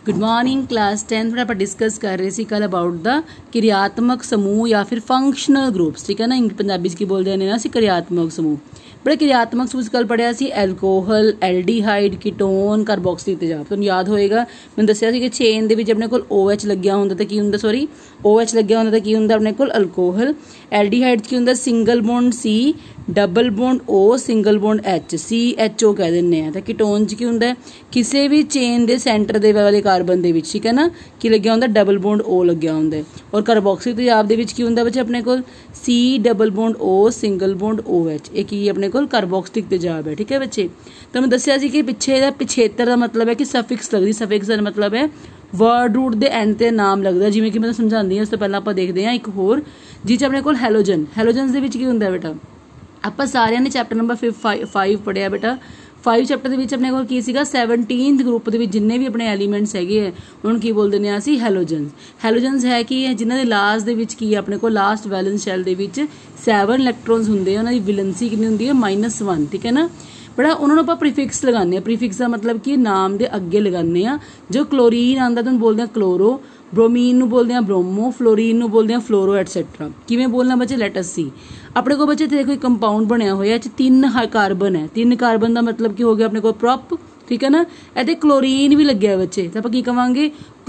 Good morning class 10 थोड़ा आप discuss कर रहे सी कल अबाउट द क्रियात्मक समूह या फिर फंक्शनल ग्रुप्स। ठीक है ना, पंजाबी की बोलते हैं ना क्रियात्मक समूह। बड़े क्रियात्मक समूह कल पढ़िया सी एल्कोहल, एल्डिहाइड, कीटोन, कार्बोक्सिलिक तेजाब। तुहानूं याद होएगा मैं दस्सिया सी कि चेन दे विच अपने कोल OH लग्गिया हुंदा ते की हुंदा सॉरी OH लग्गिया हुंदा ते की हुंदा अपने कोल अल्कोहल। एल्डिहाइड की हुंदा single bond C, double bond O, single bond H, CHO कह दिंदे आ। ते कीटोन च की हुंदा है किसी भी चेन दे सेंटर दे वाले कार्बन दे विच, ठीक है ना, की लग्गिया हुंदा डबल बॉन्ड O लग्गिया हुंदा है। और कार्बोक्सिलिक तेजाब दे विच की हुंदा बच्चे अपने कोल C, double bond O, single bond OH। ये की अपने कोल कार्बोक्सिलिक तेजाब है। ठीक है बच्चे, तो मैं दस्सिया सी कि पिछे दा पिछेतर का मतलब है कि सफिक्स लगदी। सफिक्स का मतलब है वर्ड रूट दे एंड ते नाम लगदा। जिवें कि मैं समझांदी हां, उस तो पहला आपां देखदे हां एक होर जिह अपने कोल हैलोजन। हैलोजन्स दे विच की हुंदा है बेटा, ਆਪਾਂ ਸਾਰਿਆਂ ਨੇ ਚੈਪਟਰ ਨੰਬਰ 5 ਪੜਿਆ ਬੇਟਾ। 5 ਚੈਪਟਰ ਦੇ ਵਿੱਚ ਆਪਣੇ ਕੋਲ ਕੀ ਸੀਗਾ 17th ਗਰੁੱਪ ਦੇ ਵਿੱਚ ਜਿੰਨੇ ਵੀ ਆਪਣੇ ਐਲੀਮੈਂਟਸ ਹੈਗੇ ਆ ਉਹਨਾਂ ਨੂੰ ਕੀ ਬੋਲਦੇ ਨੇ ਅਸੀਂ ਹੈਲੋਜਨਸ। ਹੈਲੋਜਨਸ ਹੈ ਕੀ ਹੈ, ਜਿਨ੍ਹਾਂ ਦੇ ਲਾਸਟ ਦੇ ਵਿੱਚ ਕੀ ਹੈ ਆਪਣੇ ਕੋਲ ਲਾਸਟ ਵੈਲੈਂਸ ਸ਼ੈਲ ਦੇ ਵਿੱਚ 7 ਇਲੈਕਟ੍ਰੋਨਸ ਹੁੰਦੇ ਆ। ਉਹਨਾਂ ਦੀ ਵੈਲੈਂਸੀ ਕਿੰਨੀ ਹੁੰਦੀ ਹੈ -1। ਠੀਕ ਹੈ ਨਾ ਬੜਾ, ਉਹਨਾਂ ਨੂੰ ਆਪਾਂ ਪ੍ਰੀਫਿਕਸ ਲਗਾਉਂਦੇ ਆ। ਪ੍ਰੀਫਿਕਸ ਦਾ ਮਤਲਬ ਕਿ ਨਾਮ ਦੇ ਅੱਗੇ ਲਗਾਉਂਦੇ ਆ। ਜੋ ਕਲੋਰੀਨ ਆਉਂਦਾ ਤੁਹਾਨੂੰ ਬੋਲਦੇ ਆ ਕਲੋਰੋ, ब्रोमीन ਨੂੰ बोलते हैं ब्रोमो, फ्लोरीन ਨੂੰ बोलते हैं फ्लोरो एटसैट्रा। किवें बोलना बच्चे, लेट अस सी। अपने को बच्चे देखो कंपाउंड बनया होया 3 कार्बन है। 3 कार्बन का मतलब की हो गया अपने को प्रॉप। ठीक है ना, ਇਹਦੇ क्लोरीन भी लग्या बच्चे तो ਆਪਾਂ ਕੀ ਕਵਾਂਗੇ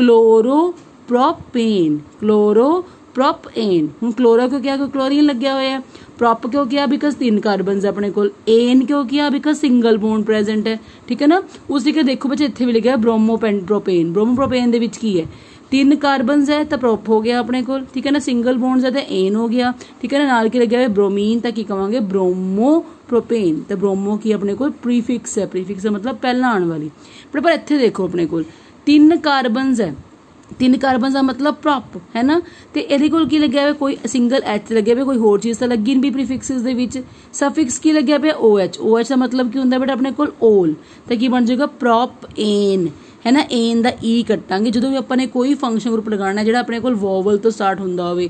क्लोरोप्रोपेन। क्लोरोप्रोपेन ਹੁਣ क्लोरो क्यों किया, क्लोरीन लग्या होया। प्रॉप क्यों किया, बिकॉज 3 कार्बन अपने को। एन क्यों किया, बिकॉज सिंगल बॉन्ड प्रेजेंट है। ठीक है ना, उस तरीके देखो बच्चे इत्थे भी लिखा है ब्रोमोप्रोपेन। ब्रोमोप्रोपेन दे विच की है 3 कार्बन है तो प्रोप हो गया अपने को। ठीक है ना, सिंगल बॉन्ड्स है तो एन हो गया। ठीक है ना, नाल की लगे हुए ब्रोमीन तो की कहांगे ब्रोमोप्रोपेन। तो ब्रोमो की अपने को प्रीफिक्स है। प्रीफिक्स मतलब पहला आने वाली। पर इत्थे देखो अपने को 3 कार्बन है, 3 कार्बन का मतलब प्रॉप है ना। तो ये की लग्या हुआ कोई सिंगल एच लगे हुए, कोई होर चीज़ तो लगी नहीं प्रीफिक्सिस दे विच। सफिक्स की लग्या पे OH। OH का मतलब की होंगे बेटा अपने को ओल। तो की बन जाएगा प्रॉप एन है ना। एन का ई कट्टांगे जो भी अपने कोई फंक्शन ग्रुप लगाना जो अपने को वोवल तो स्टार्ट होंदा होवे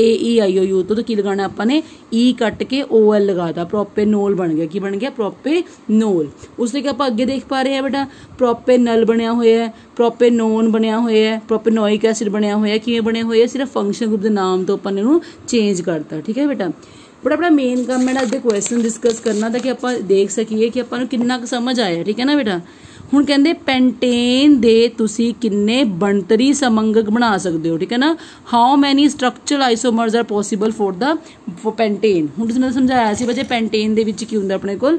AEIOU तो की लगाना अपने ई कट के OL लगाता, प्रोपेनोल बन गया। की बन गया प्रोपेनोल। उससे आप अगे देख पा रहे हैं बेटा प्रोपेनल बनया हुआ है, प्रोपेनोन बनया हुआ है, प्रोपेनोइक एसिड बनया हुआ है। किवें बने हुए, सिर्फ फंक्शन ग्रुप के नाम तो अपन इन्हूं चेंज करता। ठीक है बेटा, बड़ा अपना मेन काम है अगे क्वेश्चन डिस्कस करना था कि आप देख सकीए कि अपन कितना समझ आया। ठीक है ना बेटा, ਹੁਣ ਕਹਿੰਦੇ ਪੈਂਟੇਨ ਦੇ ਤੁਸੀਂ ਕਿੰਨੇ ਬਣਤਰੀ ਸਮੰਗਕ ਬਣਾ ਸਕਦੇ ਹੋ। ਠੀਕ ਹੈ ਨਾ, how many structural isomers are possible for the pentane. ਹੁਣ ਤੁਸੀਂ ਮੈਨੂੰ ਸਮਝਾਇਆ ਸੀ ਬੱਚੇ ਪੈਂਟੇਨ ਦੇ ਵਿੱਚ ਕੀ ਹੁੰਦਾ ਆਪਣੇ ਕੋਲ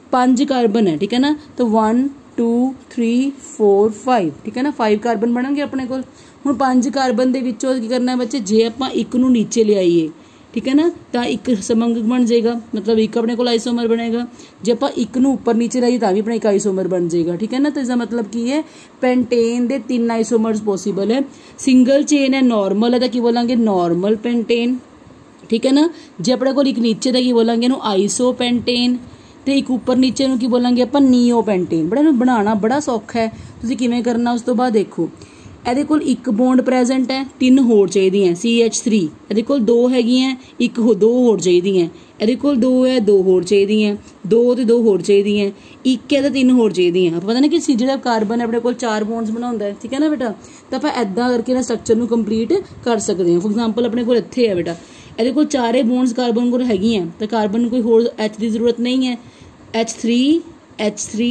5 ਕਾਰਬਨ ਹੈ। ਠੀਕ ਹੈ ਨਾ, ਤਾਂ 1 2 3 4 5 ਠੀਕ ਹੈ ਨਾ, 5 ਕਾਰਬਨ ਬਣਨਗੇ ਆਪਣੇ ਕੋਲ। ਹੁਣ 5 ਕਾਰਬਨ ਦੇ ਵਿੱਚੋਂ ਕੀ ਕਰਨਾ ਹੈ ਬੱਚੇ, ਜੇ ਆਪਾਂ ਇੱਕ ਨੂੰ ਨੀਚੇ ਲਿਆਈਏ ठीक है ना तो एक समंगक बन जाएगा, मतलब एक अपने को आइसोमर बनेगा। जो आप एक नू ऊपर नीचे लाइए तो भी अपना एक आइसोमर बन जाएगा। ठीक है ना, तो इसका मतलब की है पेंटेन दे 3 आइसोमर्स पॉसिबल है। सिंगल चेन है, नॉर्मल है तो की बोलेंगे नॉर्मल पेंटेन। ठीक है ना, जो अपने को एक नीचे तो की बोलेंगे आइसो पेंटेन, तो एक ऊपर नीचे की बोलेंगे अपन नीओ पेंटेन। बड़ा बनाना बड़ा सौखा है, तुसीं किवें करना उस तो बाद देखो। ਇਹਦੇ ਕੋਲ ਇੱਕ ਬੌਂਡ ਪ੍ਰੈਜ਼ੈਂਟ ਹੈ, 3 ਹੋਰ ਚਾਹੀਦੀਆਂ CH3। ਇਹਦੇ ਕੋਲ 2 ਹੈਗੀਆਂ, 2 ਹੋਰ ਚਾਹੀਦੀਆਂ। ਇਹਦੇ ਕੋਲ 2 ਹੈ, 2 ਹੋਰ ਚਾਹੀਦੀਆਂ। 2 ਤੇ 2 ਹੋਰ ਚਾਹੀਦੀਆਂ। 1 ਹੈ ਤਾਂ 3 ਹੋਰ ਚਾਹੀਦੀਆਂ। ਆਪਾਂ ਪਤਾ ਨਾ ਕਿ ਜਿਹੜਾ ਕਾਰਬਨ ਆਪਣੇ ਕੋਲ 4 ਬੌਂਡਸ ਬਣਾਉਂਦਾ ਹੈ। ਠੀਕ ਹੈ ਨਾ ਬੇਟਾ, ਤਾਂ ਆਪਾਂ ਐਦਾਂ ਕਰਕੇ ਨਾ ਸਟਰਕਚਰ ਨੂੰ ਕੰਪਲੀਟ ਕਰ ਸਕਦੇ ਹਾਂ। ਫੋਰ ਐਗਜ਼ਾਮਪਲ ਆਪਣੇ ਕੋਲ ਇੱਥੇ ਹੈ ਬੇਟਾ, ਇਹਦੇ ਕੋਲ 4 ਬੌਂਡਸ ਕਾਰਬਨ ਕੋਲ ਹੈਗੀਆਂ, ਤਾਂ ਕਾਰਬਨ ਨੂੰ ਕੋਈ ਹੋਰ H ਦੀ ਜ਼ਰੂਰਤ ਨਹੀਂ ਹੈ। H3 H3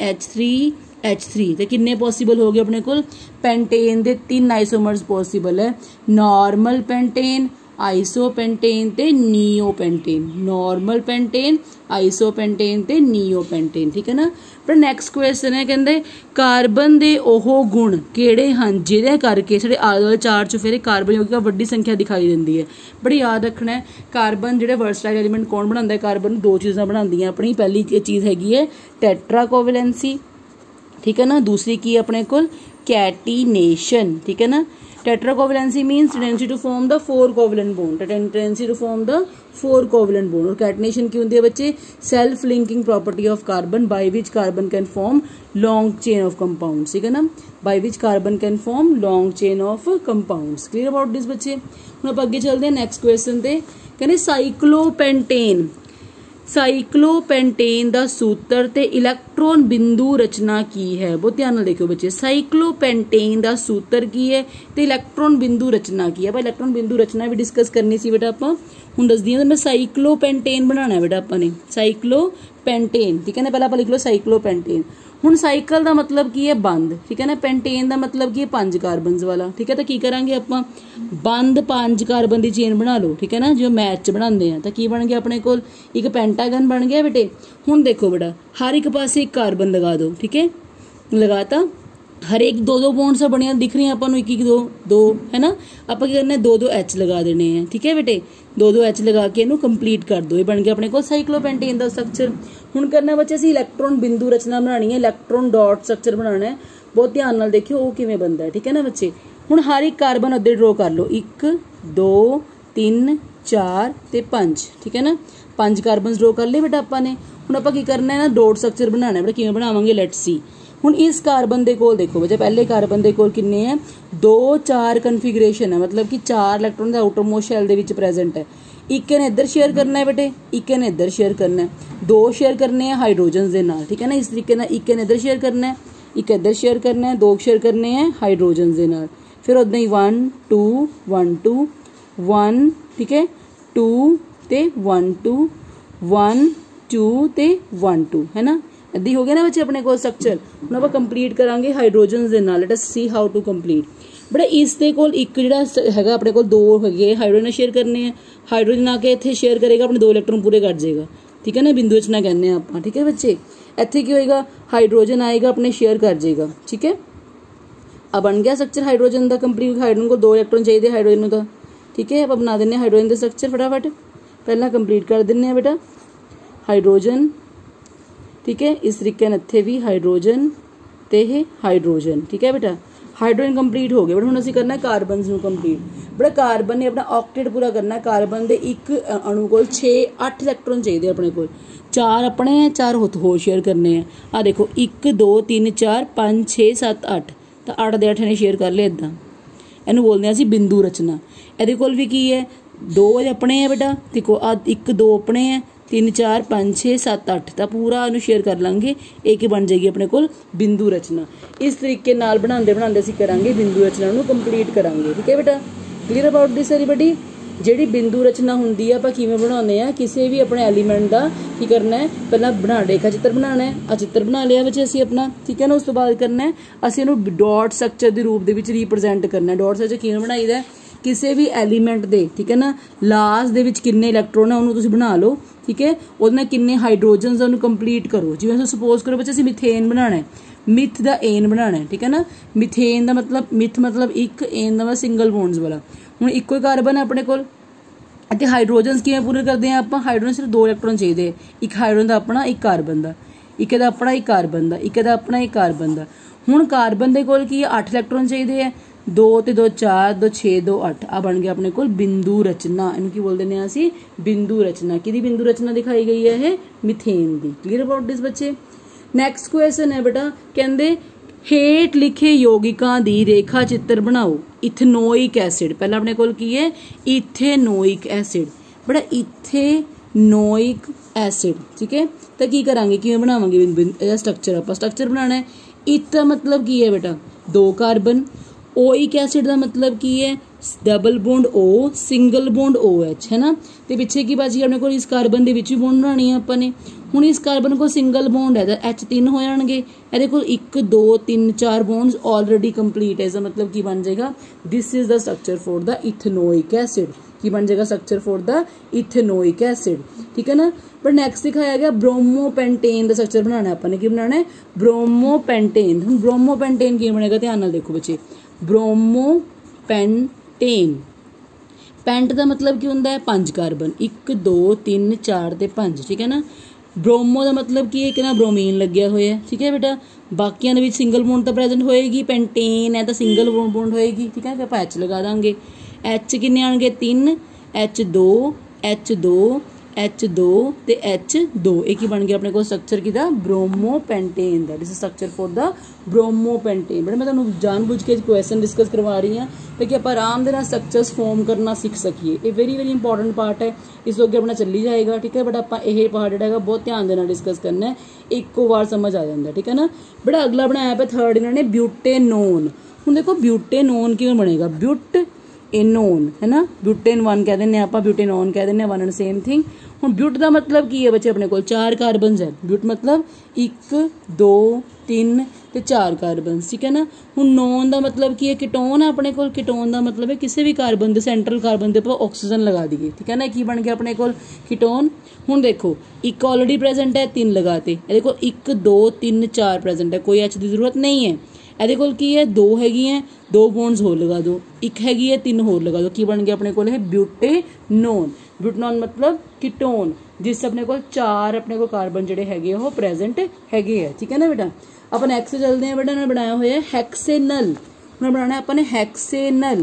H3 H3 तो किन्ने पॉसिबल हो गए अपने को पेंटेन दे 3 आइसोमर्स पॉसिबल है, नॉर्मल पेंटेन, आइसोपेंटेन ते नीओपेंटेन। नॉर्मल पेंटेन, आइसोपेंटेन ते नीओपेंटेन। ठीक है ना, पर नैक्सट क्वेश्चन है कहते कार्बन दे ओह गुण किहड़े हन जिहदे करके साडे आले दुआले चार चुफेरे कार्बन यौगिक वड्डी संख्या दिखाई दिंदी है। बड़ी याद रखना है, कार्बन जिहड़े वर्सटाइल एलीमेंट कौन बनांदा है, कार्बन 2 चीज़ां बनांदियां अपनी। पहली चीज़ हैगी है टेट्राकोवैलेंसी। ठीक है ना, दूसरी की अपने को कैटिनेशन। ठीक है ना, tetracovalency means tendency to form the 4 covalent bond, tendency to form the 4 covalent bond. और कैटिनेशन की होती है बच्चे self linking property of carbon by which carbon can form long chain of compounds. ठीक है ना, by which carbon can form long chain of compounds. Clear about this बच्चे। हम आप अगे चलते हैं नैक्सट क्वेश्चन पे। कहते साइक्लोपेंटेन ਸਾਈਕਲੋਪੈਂਟੇਨ ਦਾ ਸੂਤਰ ਤੇ ਇਲੈਕਟ੍ਰੋਨ ਬਿੰਦੂ ਰਚਨਾ ਕੀ ਹੈ। ਬਹੁਤ ਧਿਆਨ ਨਾਲ ਦੇਖਿਓ ਬੱਚੇ, ਸਾਈਕਲੋਪੈਂਟੇਨ ਦਾ ਸੂਤਰ ਕੀ ਹੈ ਤੇ ਇਲੈਕਟ੍ਰੋਨ ਬਿੰਦੂ ਰਚਨਾ ਕੀ ਹੈ। ਆਪਾਂ ਇਲੈਕਟ੍ਰੋਨ ਬਿੰਦੂ ਰਚਨਾ ਵੀ ਡਿਸਕਸ ਕਰਨੀ ਸੀ ਬੇਟਾ, ਆਪਾਂ ਹੁਣ ਦੱਸਦੀ ਹਾਂ। ਮੈਂ ਸਾਈਕਲੋਪੈਂਟੇਨ ਬਣਾਉਣਾ ਬੇਟਾ ਆਪਾਂ ਨੇ, ਸਾਈਕਲੋਪੈਂਟੇਨ, ਠੀਕ ਹੈ ਨਾ। ਪਹਿਲਾਂ ਆਪਾਂ ਲਿਖ ਲਓ ਸਾਈਕਲੋਪੈਂਟੇਨ। ਹੁਣ ਸਾਈਕਲ ਦਾ मतलब ਕੀ ਹੈ ਬੰਦ, ਠੀਕ ਹੈ ਨਾ। ਪੈਂਟੇਨ ਦਾ मतलब ਕੀ ਹੈ 5 ਕਾਰਬਨਸ ਵਾਲਾ, ਠੀਕ ਹੈ। ਤਾਂ ਕੀ ਕਰਾਂਗੇ ਆਪਾਂ, ਬੰਦ 5 ਕਾਰਬਨ ਦੀ ਚੇਨ ਬਣਾ ਲਓ, ਠੀਕ ਹੈ ਨਾ। ਜਿਵੇਂ ਮੈਥ ਚ ਬਣਾਉਂਦੇ ਆ ਤਾਂ ਕੀ ਬਣ ਗਿਆ ਆਪਣੇ ਕੋਲ, ਇੱਕ ਪੈਂਟਾਗਨ ਬਣ ਗਿਆ बेटे। ਹੁਣ देखो बेटा, हर एक पासे एक कार्बन लगा दो, ठीक है, लगाता। हर एक 2-2 बॉन्ड्स बनिया दिख रही हैं अपन, 1-1 2 है ना। आप की करना है 2-2 H लगा देने हैं, ठीक है बेटे। 2-2 H लगा के इनू कंप्लीट कर दो, ये बन गया अपने को साइक्लोपेंटेन का स्ट्रक्चर। हुण करना बच्चे असीं इलैक्ट्रॉन बिंदु रचना बनानी है, इलैक्ट्रॉन डॉट स्ट्रक्चर बनाना है। बहुत ध्यान नाल देखियो वो किवें बनदा है, ठीक है ना बच्चे। हुण हर एक कार्बन अद्धे ड्रॉ कर लो, 1 2 3 4 ते 5, ठीक है ना। 5 कार्बन ड्रॉ कर लिए बेटा आपां ने। हुण आपां की करना है ना, डॉट स्ट्रक्चर बनाना है बेटा। किवें बनावांगे, लेट्स सी। हुण इस कार्बन दे कोल देखो बच्चे, पहले कार्बन दे कोल किन्ने है, 2-4 कन्फिगरेशन है, मतलब कि 4 इलैक्ट्रॉन दा आउटर मोस्ट शैल दे विच प्रेजेंट है। एक ने इधर शेयर करना है बेटे, एक ने इधर शेयर करना है, 2 शेयर करने हैं हाइड्रोजन दे नाल, ठीक है ना। इस तरीके नाल एक ने इधर शेयर करना है, एक इधर शेयर करना है, 2 शेयर करने हैं हाइड्रोजन दे नाल। फिर उदां ही 1 2 1 2 1, ठीक है, 2 ते 1 2 1 2 ते 1 2, है ना। इदां हो गया ना बच्चे अपने को स्ट्रक्चर। हुण आपां कंप्लीट करांगे हाइड्रोजन दे नाल। Let us see how to complete. बड़ा इस दे कोल एक जिहड़ा हैगा अपने कोल 2 हैगे हाइड्रोजन शेयर करने हैं। हाइड्रोजन आके इत्थे शेयर करेगा, अपने 2 इलैक्ट्रॉन पूरे कर जाएगा, ठीक है ना। बिंदु रचना कहने हैं आपां, ठीक है बच्चे। इत्थे की होएगा, हाइड्रोजन आएगा अपने शेयर कर जाएगा, ठीक है। अब बन गया स्ट्रक्चर हाइड्रोजन का कंप्लीट। हाइड्रोजन को 2 इलैक्ट्रॉन चाहिए हाइड्रोजन का, ठीक है। आप बना देने हाइड्रोजन का स्ट्रक्चर फटाफट, पहला कंप्लीट कर देने बेटा हाइड्रोजन, ठीक है। इस तरीके इत्थे भी हाइड्रोजन ते हाइड्रोजन, ठीक है बेटा। हाइड्रोजन कंप्लीट हो गया। बट हुण असीं करना है कार्बन नूं कंप्लीट। बड़ा कार्बन ने अपना ऑक्टेट पूरा करना है। कार्बन दे एक अणु कोल 6-8 इलैक्ट्रॉन चाहिए अपने कोल। 4 अपने हैं, 4 होर शेयर करने हैं। आ देखो 1 2 3 4 5 6 7 8, तो 8 दे 8 ने शेयर कर लिया। इदां इहनूं बोलदे आं असीं बिंदु रचना। इहदे कोल भी की है, 2 अपने हैं बेटा, देखो आ 1 2 अपने हैं, 3 4 5 6 7 8, तो पूरा इनू शेयर कर लांगे, एक बन जाएगी अपने कोल बिंदु रचना। इस तरीके नाल बनांदे बनांदे असीं करांगे बिंदु रचना नू कंप्लीट करांगे, ठीक है बेटा। Clear about this everybody. ਜਿਹੜੀ बिंदु रचना ਹੁੰਦੀ ਆ ਆਪਾਂ ਕਿਵੇਂ ਬਣਾਉਂਦੇ ਆ, ਕਿਸੇ ਵੀ ਆਪਣੇ ਐਲੀਮੈਂਟ ਦਾ ਕੀ ਕਰਨਾ ਹੈ, ਪਹਿਲਾਂ ਬਣਾ ਰੇਖਾ ਚਿੱਤਰ ਬਣਾਉਣਾ ਹੈ। ਆ ਚਿੱਤਰ ਬਣਾ ਲਿਆ ਵਿੱਚ ਅਸੀਂ ਆਪਣਾ, ਠੀਕ ਹੈ ਨਾ। ਉਸ ਤੋਂ ਬਾਅਦ ਕਰਨਾ ਹੈ ਅਸੀਂ ਇਹਨੂੰ ਡਾਟ ਸਟਰਕਚਰ ਦੇ ਰੂਪ ਦੇ ਵਿੱਚ ਰਿਪਰੈਜ਼ੈਂਟ ਕਰਨਾ ਹੈ। ਡਾਟ ਸਟਰਕਚਰ ਕਿਵੇਂ ਬਣਾਈਦਾ ਹੈ, ਕਿਸੇ ਵੀ ਐਲੀਮੈਂਟ ਦੇ, ਠੀਕ ਹੈ ਨਾ, ਲਾਸਟ ਦੇ ਵਿੱਚ ਕਿੰਨੇ ਇਲੈਕਟ੍ਰੋਨ ਆ ਉਹਨੂੰ ਤੁਸੀਂ ਬਣਾ ਲਓ, ਠੀਕ ਹੈ। ਉਹਦੇ ਨਾਲ ਕਿੰਨੇ ਹਾਈਡਰੋਜਨਸ ਉਹਨੂੰ ਕੰਪਲੀਟ ਕਰੋ। ਜਿਵੇਂ ਤੁਸੀਂ ਸਪੋਜ਼ ਕਰੋ ਬੱਚੇ ਅਸੀਂ ਮਿਥੇਨ ਬਣਾਉਣਾ ਹੈ, ਮਿਥ ਦਾ एन ਬਣਾਉਣਾ ਹੈ, ठीक है ना। ਮਿਥੇਨ ਦਾ मतलब ਮਿਥ मतलब ਇੱਕ, एन ਦਾ ਸਿੰਗਲ ਬੌਂਡਸ ਵਾਲਾ। ਹੁਣ ਇੱਕੋ ਹੀ ਕਾਰਬਨ ਹੈ ਆਪਣੇ ਕੋਲ ਅਤੇ ਹਾਈਡਰੋਜਨਸ ਕਿਵੇਂ ਪੂਰੇ ਕਰਦੇ ਹਾਂ ਆਪਾਂ। ਹਾਈਡਰੋਜਨ ਸਿਰਫ 2 ਇਲੈਕਟ੍ਰੋਨ ਚਾਹੀਦੇ, ਇੱਕ ਹਾਈਡਰੋਜਨ ਦਾ ਆਪਣਾ, ਇੱਕ ਕਾਰਬਨ ਦਾ, ਇੱਕ ਦਾ ਆਪਣਾ, ਇੱਕ ਕਾਰਬਨ ਦਾ, ਇੱਕ ਦਾ ਆਪਣਾ, ਇੱਕ ਕਾਰਬਨ ਦਾ। ਹੁਣ ਕਾਰਬਨ ਦੇ ਕੋਲ ਕੀ ਹੈ, 8 ਇਲੈਕਟ੍ਰੋਨ ਚਾਹੀਦੇ ਹੈ। 2 ਤੇ 2 4 2 6 2 8, ਆ ਬਣ ਗਿਆ ਆਪਣੇ ਕੋਲ ਬਿੰਦੂ ਰਚਨਾ। ਇਹਨੂੰ ਕੀ ਬੋਲਦੇ ਨੇ ਅਸੀਂ, ਬਿੰਦੂ ਰਚਨਾ। ਕਿਹਦੀ ਬਿੰਦੂ ਰਚਨਾ ਦਿਖਾਈ ਗਈ ਹੈ, ਇਹ ਮਿਥੇਨ ਦੀ। ਕਲੀਅਰ ਅਬਾਊਟ ਦਿਸ ਬੱਚੇ। ਨੈਕਸਟ ਕੁਐਸਚਨ ਹੈ ਬੇਟਾ, ਕਹਿੰਦੇ ਹੇਠ ਲਿਖੇ ਯੌਗਿਕਾਂ ਦੀ ਰੇਖਾ ਚਿੱਤਰ ਬਣਾਓ। ਇਥਨੋਇਕ ਐਸਿਡ, ਪਹਿਲਾਂ ਆਪਣੇ ਕੋਲ ਕੀ ਹੈ, ਇਥੇਨੋਇਕ ਐਸਿਡ। ਬੜਾ ਇਥੇਨੋਇਕ ਐਸਿਡ, ਠੀਕ ਹੈ। ਤਾਂ ਕੀ ਕਰਾਂਗੇ, ਕਿਵੇਂ ਬਣਾਵਾਂਗੇ ਇਹਦਾ ਸਟਰਕਚਰ। ਆਪਾਂ ਸਟਰਕਚਰ ਬਣਾਉਣਾ ਹੈ। ਇਥ ਦਾ मतलब ਕੀ ਹੈ ਬੇਟਾ, 2 ਕਾਰਬਨ। ओइक एसिड का मतलब की है, double bond O single bond OH, है ना। तो पिछे की बात अपने को इस कार्बन के भी बॉन्ड बनानी है अपने। हुण इस कार्बन को सिंगल बॉन्ड है तो H 3 हो जाएंगे। ये को 1 2 3 4 बॉन्ड्स ऑलरेडी कंप्लीट है। इसका मतलब की बन जाएगा, this is the structure for the ethanoic acid. की बन जाएगा structure for the ethanoic acid, ठीक है ना। पर नैक्सट दिखाया गया ब्रोमोपेंटेन का स्ट्रक्चर बनाना है अपने। की बनाना है, ब्रोमोपेंटेन। हुण ब्रोमोपेंटेन की बनेगा, ध्यान नाल देखो बच्चे। ब्रोमोपेंटेन, पेंट का मतलब की होंदा है 5 कार्बन, 1 2 3 4 ते 5, ठीक है ना। ब्रोमो का मतलब की है कि ना ब्रोमीन लग्या होया है, ठीक है बेटा। बाकियां दे विच सिंगल बॉन्ड तो प्रेजेंट होएगी, पेंटेन है तो सिंगल बॉन्ड होएगी, ठीक है। फिर H लगा देंगे। H किन्ने आएंगे, 3 H2 H2 H2 ਤੇ H2 ਇਹ ਕੀ ਬਣ ਗਿਆ ਆਪਣੇ ਕੋਲ ਸਟਰਕਚਰ ਕਿਹਦਾ ਬ੍ਰੋਮੋਪੈਂਟੇਨ ਦਾ। This is structure for the bromopentane. ਬੜਾ ਮੈਂ ਤੁਹਾਨੂੰ ਜਾਣਬੁੱਝ ਕੇ ਕੁਐਸਚਨ ਡਿਸਕਸ ਕਰਵਾ ਰਹੀ ਹਾਂ ਤਾਂ ਕਿ ਆਪਾਂ ਆਰਾਮ ਦੇ ਨਾਲ ਸਟਰਕਚਰਸ ਫਾਰਮ ਕਰਨਾ ਸਿੱਖ ਸਕੀਏ। ਇਹ ਵੈਰੀ ਇੰਪੋਰਟੈਂਟ ਪਾर्ट है, ਇਸ ਤੋਂ ਅੱਗੇ ਆਪਣਾ ਚੱਲੀ ਜਾਏਗਾ, ਠੀਕ ਹੈ। ਬਟ ਆਪਾਂ ਇਹ ਪਾर्ट ਜਿਹੜਾ ਹੈਗਾ ਬਹੁਤ ਧਿਆਨ ਦੇ ਨਾਲ ਡਿਸਕਸ ਕਰਨਾ ਹੈ, ਇੱਕੋ ਵਾਰ ਸਮਝ ਆ ਜਾਂਦਾ, ਠੀਕ ਹੈ ਨਾ। ਬੜਾ ਅਗਲਾ ਬਣਾਇਆ ਪਿਆ ਥਰਡ ਇਹਨਾਂ ਨੇ ਬਿਊਟੇਨੋਨ। ਹੁਣ ਦੇਖੋ ਬਿਊਟੇਨੋਨ ਕਿਵੇਂ ਬਣੇਗਾ, ਬਿਊਟ एनोन है ना, ब्यूटेन 1 कह देने आप, ब्यूटेनोन कह देने, वन एंड सेम थिंग। हुण ब्यूट का मतलब की है बच्चे अपने को 4 कार्बन है। ब्यूट मतलब 1 2 3 ते 4 कार्बन, ठीक है ना। हुण नोन का मतलब की है कीटोन है अपने को। कीटोन का मतलब है किसी भी कार्बन के सेंट्रल कार्बन के उपर ऑक्सीजन लगा दीए, ठीक है ना। की बन गया अपने को कीटोन। हुण देखो एक ऑलरेडी प्रेजेंट है, 3 लगाते, देखो 1 2 3 4 प्रेजेंट है, कोई एच की जरूरत नहीं है। ਇਹਦੇ ਕੋਲ ਕੀ ਹੈ 2 ਹੈਗੀਆਂ, 2 ਬੌਂਡਸ ਹੋਰ ਲਗਾ ਦਿਓ, 1 ਹੈਗੀ ਹੈ 3 ਹੋਰ ਲਗਾ ਦਿਓ, ਕੀ ਬਣ ਗਿਆ ਆਪਣੇ ਕੋਲ ਇਹ ਬਿਊਟੇਨੋਨ। ਬਿਊਟੇਨੋਨ मतलब कीटोन जिस अपने को 4 अपने को कार्बन ਜਿਹੜੇ ਹੈਗੇ ਉਹ ਪ੍ਰੈਜ਼ੈਂਟ ਹੈਗੇ ਆ, ठीक है ना बेटा। ਆਪਾਂ ਨੈਕਸਟ ਚੱਲਦੇ ਹਾਂ बेटा, ਇਹਨਾਂ ਬਣਾਇਆ ਹੋਇਆ ਹੈਕਸੇਨਲ। ਹੁਣ ਬਣਾਉਣਾ ਆਪਾਂ ਨੇ ਹੈਕਸੇਨਲ,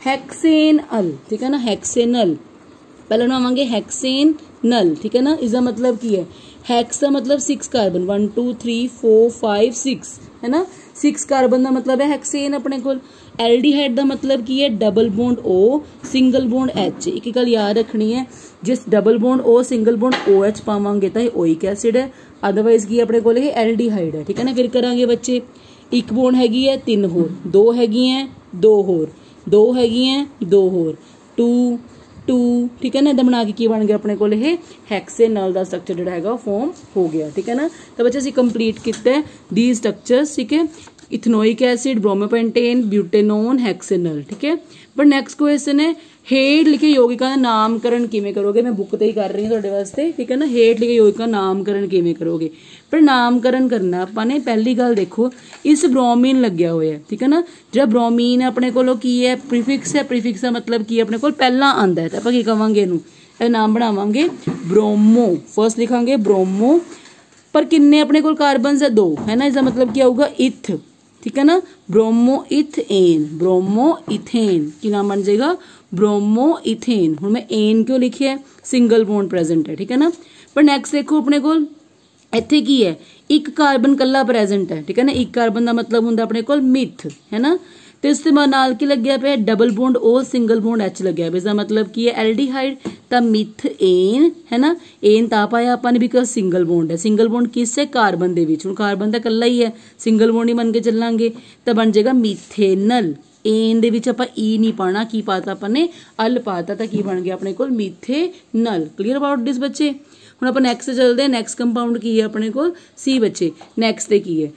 ਹੈਕਸੇਨਲ, ठीक है ना। ਹੈਕਸੇਨਲ ਪਹਿਲਾਂ ਬਣਾਵਾਂਗੇ ਹੈਕਸੇਨਲ, ठीक है ना। इसका मतलब ਕੀ है, ਹੈਕਸ ਦਾ मतलब 6 कार्बन, 1 2 3 4 5 6 है ना। 6 कार्बन का मतलब है हेक्सेन अपने को। एल्डिहाइड का मतलब की है double bond O single bond H। एक गल याद रखनी है, जिस double bond O single bond OH पावांगे तो ये ओइक एसिड है, अदरवाइज की अपने को एल्डिहाइड है, ठीक है ना। फिर करांगे बच्चे 1 बॉन्ड हैगी है 3 होर, 2 हैगी हैं 2 होर, 2 हैगी हैं 2 होर, 2 2, ठीक है ना। इदा बना के की बन गया अपने को हैक्सेनल का स्ट्रक्चर जो है फॉर्म हो गया, ठीक है ना। तो बच्चे असीं कंप्लीट किया दी स्ट्रक्चर्स, ठीक है। Ethanoic acid, bromopentane, butanone, hexanal, ठीक है। पर नैक्सट क्वेश्चन है हेठ लिखे यौगिका का नामकरण किवें करोगे। मैं बुक ते ही कर रही हूँ तुहाडे वास्ते, ठीक है ना। हेठ लिखे यौगिका का नामकरण किवें करोगे। पर नामकरण करना आपां ने पहली गल देखो, इस ब्रोमीन लग्या होया है, ठीक है ना। जो ब्रोमीन अपने कोलों की है प्रीफिक्स है, प्रीफिक्स का मतलब की अपने कोल पहला आंदा है, तो आपां की कहांगे इहनूं, इहदा नाम बनावांगे ब्रोमो। फर्स्ट लिखांगे ब्रोमो, पर किन्ने अपने कोल कार्बन है 2, है ना। इसका मतलब क्या होगा इथ, ठीक है ना। ब्रोमो इथेन, ब्रोमो इथेन की नाम बन जाएगा ब्रोमो इथेन। हुण मैं एन क्यों लिखिया है, सिंगल बॉन्ड प्रेजेंट है, ठीक है ना। पर नैक्सट देखो अपने को इत्थे की है 1 कार्बन कल्ला प्रेजेंट है, ठीक है ना। 1 कार्बन का मतलब हुंदा अपने को मिथ, है ना। तो इस नाल की लग्या पे double bond O single bond H लग्या पे, इसका मतलब की है एल्डिहाइड ता मिथेन, है ना। एन ता पाया आपां ने बिकॉज सिंगल बॉन्ड है। सिंगल बॉन्ड किस है कार्बन दे विच, हुण कार्बन तो कल्ला ही है, सिंगल बॉन्ड ही मन के चलांगे, तो बन जाएगा मिथेनल। एन दे विच आपां ई नहीं पाना, की पाता आपां ने अल पाता, तो की बन गया अपने को मिथेनल। क्लीयर अबाउट दिस बच्चे। हुण आपां नैक्सट चलते हैं, नैक्सट कंपाउंड की है अपने को सी बच्चे। नैक्सट की है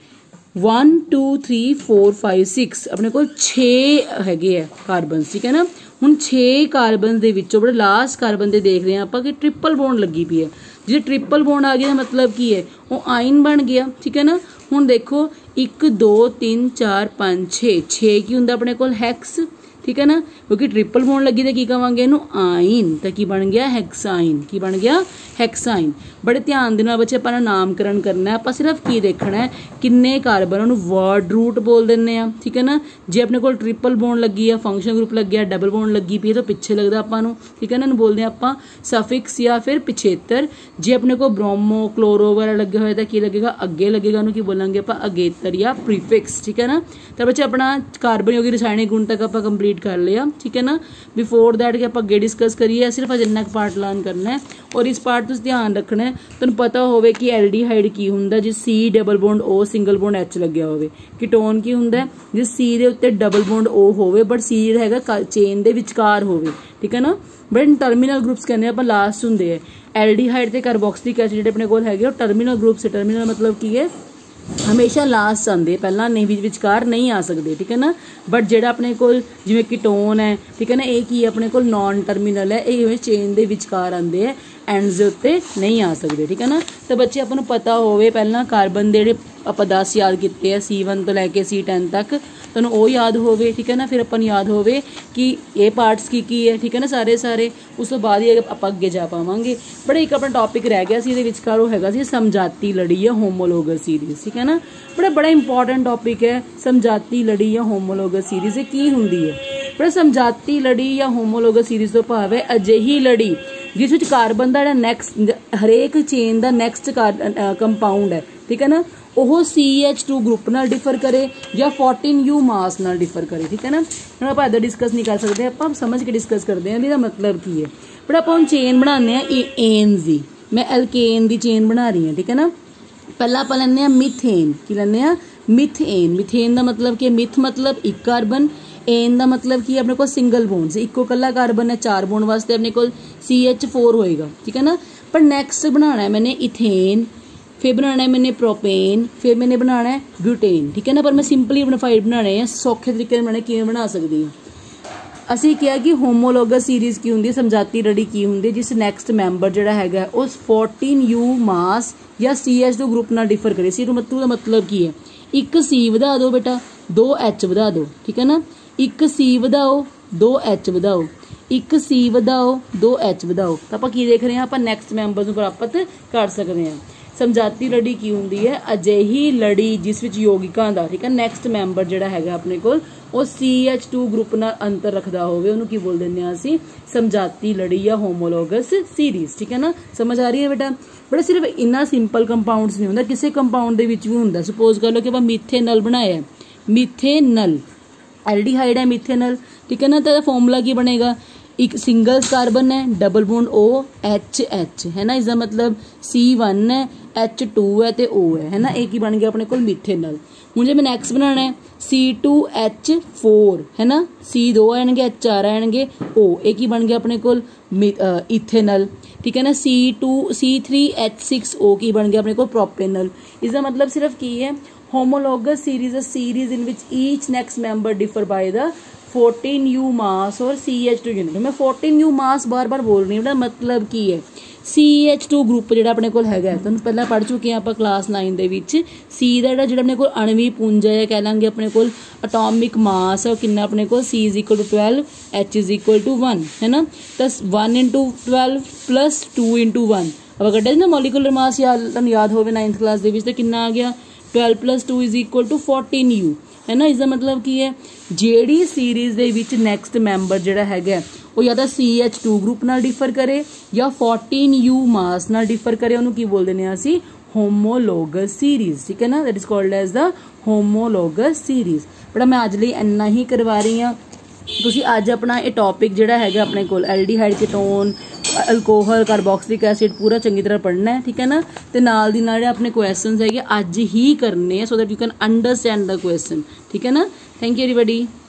1 2 3 4 5 6 अपने को 6 हैगे है कार्बन, ठीक है ना। हुण 6 कार्बन दे विचों बड़े लास्ट कार्बन दे देख रहे हैं आप कि ट्रिपल बॉन्ड लगी पई है। जो ट्रिपल बॉन्ड आ गया मतलब की है वो आइन बन गया, ठीक है ना। हुण देखो 1 2 3 4 5 6 की हुंदा अपने को हैक्स, ठीक है ना। क्योंकि ट्रिपल बॉन्ड लगी तो की कहांगे इहनूं आइन, तो की बन गया हैक्साइन, की बन गया हैक्साइन। बड़े ध्यान दे नाल बच्चे अपना नामकरण करना है। आपां सिर्फ की देखना है किन्ने कार्बन, उन्होंने वर्ड रूट बोल देने, ठीक है ना। जे अपने को ट्रिपल बॉन्ड लगी है, फंक्शन ग्रुप लग गया, डबल बॉन्ड लगी पी है तो पिछे लगता आपां नूं, ठीक है ना। बोलते हैं आपां सफिक्स या फिर पिछेतर। जे अपने को ब्रोमो क्लोरो वगैरह लगे हुए तो की लगेगा अगे लगेगा, उन्होंने की बोलेंगे आपां अगेतर या प्रीफिक्स, ठीक है ना। तो बच्चे अपना कार्बन योगी रसायनिक गुण तक आपां कंप्लीट कर लिया, ठीक है ना। बिफोर दैट कि आप अगे डिस्कस करिए, सिर्फ अज इन्ना पार्ट लर्न करना है। और इस पार्ट तुसीं ध्यान रखना है, तुहानूं पता होवे कि एल्डिहाइड की हुंदा जिस C double bond O single bond H लग्या होवे। कीटोन की हुंदा जिस C दे उत्ते डबल बॉन्ड O होवे बट C हैगा चेन दे विचकार होवे, ठीक है ना। बट टर्मिनल ग्रुप्स कहने आपां लास्ट हुंदे है। एल्डिहाइड ते कार्बोक्सिलिक एसिड जिहड़े अपने कोल हैगे टर्मिनल ग्रुप से, टर्मिनल मतलब की है हमेशा लास्ट आते, पहला नहीं विचकार नहीं आ सकते, ठीक है ना। बट जेड़ा अपने को जिवें कीटोन है, ठीक है ना, ये की अपने को नॉन टर्मिनल है, ये चेन दे विचकार आते हैं, एंड्स दे उत्ते नहीं आ सकते, ठीक है ना। तो बच्चे अपन पता होवे पहला कार्बन दे ਆਪਾਂ 10 याद किए हैं C1 तो लैके C10 तक, तुहानूं वो याद होवे, ठीक है ना। फिर अपन याद होवे कि ये पार्ट्स की है, ठीक है ना, सारे सारे। उस तो बाद ही आप अगे जा पावांगे। बड़ा एक अपना टॉपिक रह गया सी इहदे विचकार वो हैगा सी समझाती लड़ी या होमोलोगस सीरीज, ठीक है ना। बड़ा इंपॉर्टेंट टॉपिक है समझाती लड़ी या होमोलोगस सीरीज की हुंदी है। बड़ा समझाती लड़ी या होमोलोगस सीरीज तो भाव है अजिही लड़ी जिस विच कार्बन का नैक्सट हरेक चेन का नैक्सट कंपाउंड है, ठीक है ना, वो CH2 ग्रुप नाल डिफर करे या 14U मास नाल डिफर करे, ठीक है ना। हम आप इधर डिस्कस नहीं कर सकते, आप समझ के डिस्कस करते हैं इसका मतलब की है। बट आप चेन बनाने एन्स दी, मैं एल्केन की चेन बना रही हूँ, ठीक है ना। पहला आप लेने मीथेन, की लेने मीथेन। मीथेन का मतलब की, मिथ मतलब एक कार्बन, एन का मतलब की अपने को सिंगल बोन से इको कला कार्बन है, 4 बोन वास्ते अपने को CH4 होएगा, ठीक है ना। पर नैक्सट बनाना है मैंने इथेन, फिर बनाना है मैंने प्रोपेन, फिर मैंने बनाना है ब्यूटेन, ठीक है ना। पर मैं सिंपली यूनिफाइड बनाने हैं, सौखे तरीके बनाने किवें बना सकती हूँ। असी क्या कि होमोलोगस सीरीज की होंगी, समझाती लड़ी की होंगी जिस नैक्सट मैंबर जोड़ा है उस 14U मास या CH2 ग्रुप नाल डिफर करे। CH2 का मतलब की है, एक C वधा दो बेटा, 2H वधा दो, ठीक है ना। एक C वधाओ, 2H वधाओ, एक C वधाओ, 2H वधाओ, तो आप की देख रहे हैं, आप नैक्सट मैंबर प्राप्त कर सकते हैं। समझाती लड़ी की होंगी है, अजिही लड़ी जिस विच यौगिकां दा, ठीक है, नैक्सट मैंबर जिहड़ा हैगा अपने कोल वो CH2 ग्रुप नाल अंतर रखदा होवे, उहनूं की बोल दिंदे आ असीं समझाती लड़ी या होमोलोगस सीरीज, ठीक है ना। समझ आ रही है बेटा। बड़ा सिर्फ इन्ना सिंपल कंपाउंड्स नहीं होंदा, किसी कंपाउंड दे विच भी हुंदा। सपोज कर लो कि ਆਪਾਂ मिथेनल बनाया, मिथेनल एल्डिहाइड है मिथेनल, ठीक है ना। तो फॉर्मूला की बनेगा, एक सिंगल कार्बन है, डबल बॉन्ड OH है ना, इसका मतलब C1 है, H2 है तो O है ना, एक ही बन गया अपने को मिथेनल। मुझे मैं नेक्स्ट बनाना है C2H4 है ना, C2 आएंगे, H4 आएंगे, O एक ही बन गया अपने को इथेनल, ठीक है ना। C3H6O की बन गया अपने को प्रोपेनल। इसका मतलब सिर्फ की है, homologous series a series in which each next member differ by the 14U मास और CH2 यूनिट। मैं 14U मास बार बार बोल रही हूँ, मतलब की है CH2 ग्रुप जो अपने को है, तुम पहले पढ़ चुके हैं आप क्लास 9 ਦੇ ਵਿੱਚ। C ਦਾ ਜਿਹੜਾ अपने को अणवी पुंज है, कह लेंगे अपने को अटोमिक मास है, कितना अपने को C is equal to 12, H is equal to 1 है ना। तो 1 into 12 plus 2 into 1 अब कटे ना मॉलिकुलर मास याद हो 9th क्लास ਦੇ ਵਿੱਚ, तो कितना आ गया 12 plus 2 is equal to 14U है ना। इसका मतलब की है, जेड़ी सीरीज दे विच नैक्सट मैंबर जिहड़ा हैगा वो या तो CH2 ग्रुप नाल डिफर करे या 14U मास नाल डिफर करे, उन्होंने की बोल देने असी होमोलोगस सीरीज, ठीक है ना। That is called as the homologous series. बड़ा मैं अज लई इन्ना ही करवा रही हाँ। तुसीं अज अपना ये टॉपिक जिहड़ा हैगा अपने कोल aldehyde ketone alcohol carboxylic acid पूरा चंगी तरह पढ़ना है, ठीक है ना। तो नाल दी नाल अपने क्वेश्चन है अज ही करने, so that you can understand the question, ठीक है ना। Thank you everybody.